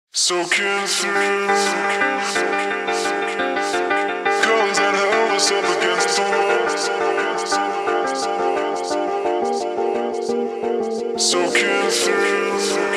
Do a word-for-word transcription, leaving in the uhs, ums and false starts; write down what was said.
Soaking through colors that held us up against the wall. Soaking through